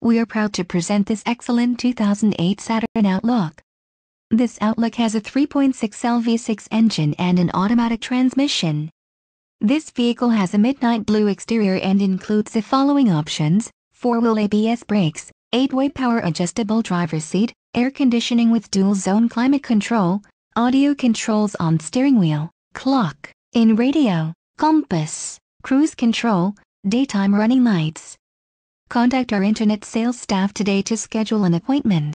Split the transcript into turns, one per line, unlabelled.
We are proud to present this excellent 2008 Saturn Outlook. This Outlook has a 3.6L V6 engine and an automatic transmission. This vehicle has a midnight blue exterior and includes the following options: 4-wheel ABS brakes, 8-way power adjustable driver's seat, air conditioning with dual zone climate control, audio controls on steering wheel, clock, in radio, compass, cruise control, daytime running lights. Contact our internet sales staff today to schedule an appointment.